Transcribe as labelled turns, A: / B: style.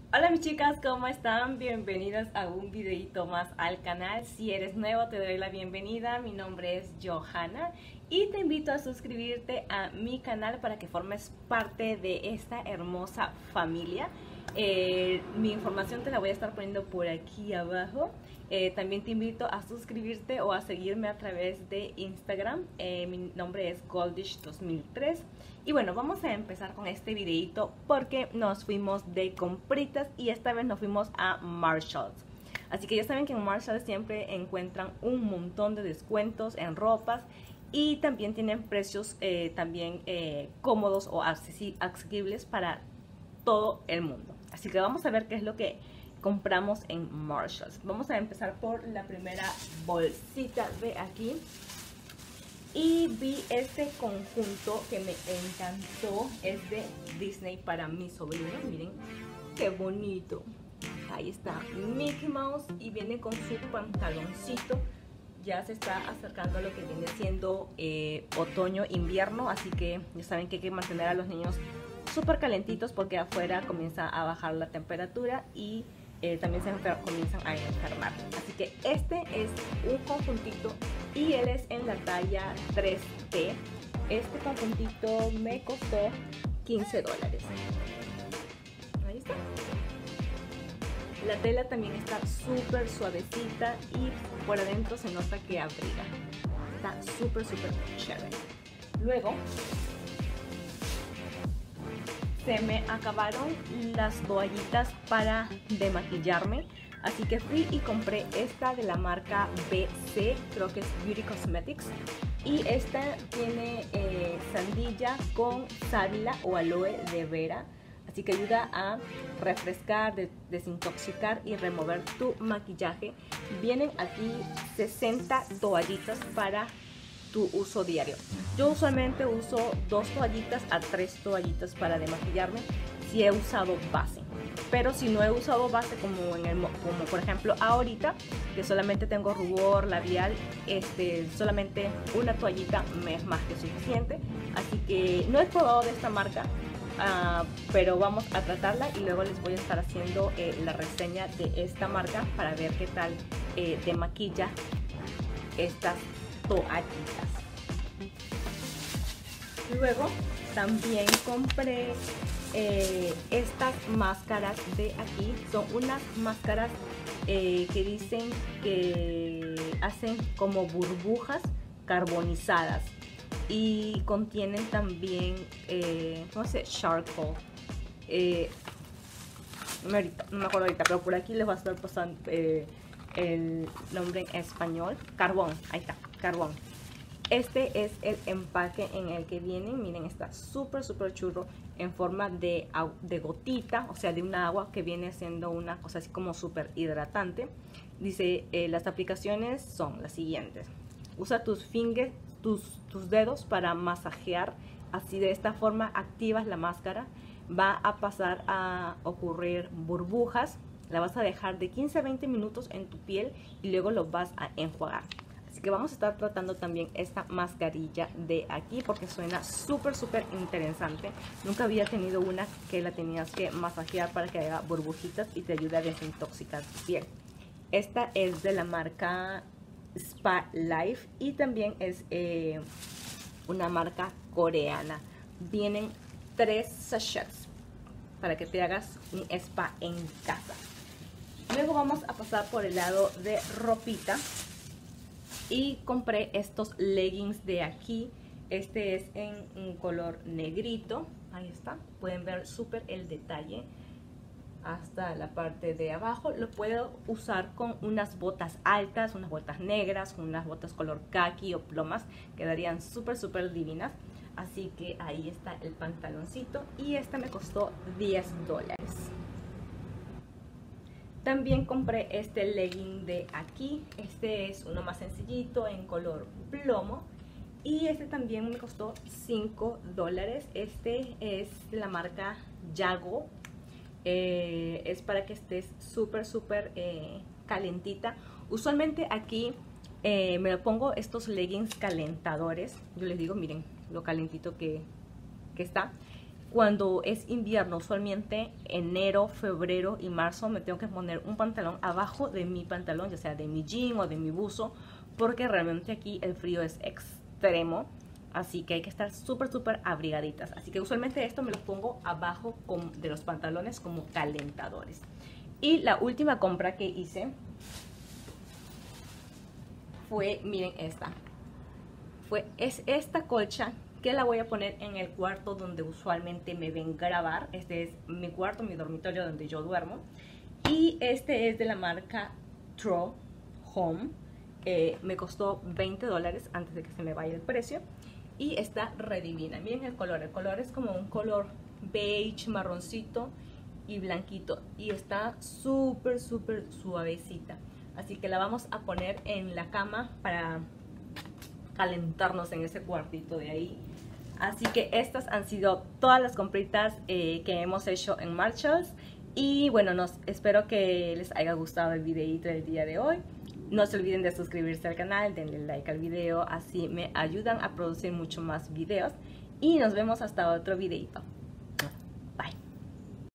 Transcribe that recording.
A: Hola mis chicas, ¿cómo están? Bienvenidas a un videito más al canal. Si eres nuevo te doy la bienvenida. Mi nombre es Johanna y te invito a suscribirte a mi canal para que formes parte de esta hermosa familia. Mi información te la voy a estar poniendo por aquí abajo. También te invito a suscribirte o a seguirme a través de Instagram. Mi nombre es Goldish2003. Y bueno, vamos a empezar con este videito porque nos fuimos de compritas y esta vez nos fuimos a Marshalls. Así que ya saben que en Marshalls siempre encuentran un montón de descuentos en ropas y también tienen precios cómodos o accesibles para todo el mundo. Así que vamos a ver qué es lo que compramos en Marshalls. Vamos a empezar por la primera bolsita de aquí. Y vi este conjunto que me encantó, es de Disney para mi sobrino, miren qué bonito. Ahí está Mickey Mouse y viene con su pantaloncito. Ya se está acercando a lo que viene siendo otoño, invierno, así que ya saben que hay que mantener a los niños súper calentitos porque afuera comienza a bajar la temperatura y también comienzan a enfermar. Así que este es un conjuntito y él es en la talla 3T. Este conjuntito me costó $15. Ahí está. La tela también está súper suavecita y por adentro se nota que abriga. Está súper chévere. Luego se me acabaron las toallitas para demaquillarme, así que fui y compré esta de la marca BC, creo que es Beauty Cosmetics, y esta tiene sandilla con sábila o aloe de vera, así que ayuda a refrescar, desintoxicar y remover tu maquillaje. Vienen aquí 60 toallitas para tu uso diario. Yo usualmente uso 2 toallitas a 3 toallitas para demaquillarme si he usado base, pero si no he usado base como por ejemplo ahorita que solamente tengo rubor labial, solamente una toallita me es más que suficiente. Así que no he probado de esta marca, pero vamos a tratarla y luego les voy a estar haciendo la reseña de esta marca para ver qué tal demaquilla estas toallitas. Luego también compré estas máscaras de aquí. Son unas máscaras que dicen que hacen como burbujas carbonizadas y contienen también no sé, charcoal, no me acuerdo ahorita, pero por aquí les va a estar pasando el nombre en español. Carbón, ahí está, carbón. Este es el empaque en el que vienen. Miren, está súper churro en forma de gotita, o sea, de un agua que viene siendo una cosa así como súper hidratante. Dice, las aplicaciones son las siguientes. Usa tus dedos para masajear. Así de esta forma activas la máscara. Va a pasar a ocurrir burbujas. La vas a dejar de 15 a 20 minutos en tu piel y luego lo vas a enjuagar. Así que vamos a estar tratando también esta mascarilla de aquí porque suena súper interesante. Nunca había tenido una que la tenías que masajear para que haga burbujitas y te ayude a desintoxicar tu piel. Esta es de la marca Spa Life y también es una marca coreana. Vienen 3 sachets para que te hagas un spa en casa. Luego vamos a pasar por el lado de ropita y compré estos leggings de aquí. Este es en un color negrito. Ahí está, pueden ver súper el detalle hasta la parte de abajo. Lo puedo usar con unas botas altas, unas botas negras, con unas botas color khaki o plomas. Quedarían súper divinas. Así que ahí está el pantaloncito y este me costó $10. También compré este legging de aquí. Este es uno más sencillito en color plomo y este también me costó $5. Este es de la marca Yago. Es para que estés súper calentita. Usualmente aquí me lo pongo estos leggings calentadores. Yo les digo, miren lo calentito que está. cuando es invierno, usualmente enero, febrero y marzo, me tengo que poner un pantalón abajo de mi pantalón, ya sea de mi jean o de mi buzo, porque realmente aquí el frío es extremo, así que hay que estar súper abrigaditas. Así que usualmente esto me los pongo abajo de los pantalones como calentadores. Y la última compra que hice fue, miren esta, es esta colcha que la voy a poner en el cuarto donde usualmente me ven grabar. Este es mi cuarto, mi dormitorio donde yo duermo. Y este es de la marca Tro Home. Me costó $20 antes de que se me vaya el precio. Y está redivina. Miren el color es como un color beige, marroncito y blanquito. Y está súper suavecita. Así que la vamos a poner en la cama para calentarnos en ese cuartito de ahí. Así que estas han sido todas las compritas que hemos hecho en Marshalls. Y bueno, espero que les haya gustado el videito del día de hoy. No se olviden de suscribirse al canal, denle like al video, así me ayudan a producir mucho más videos. Y nos vemos hasta otro videito.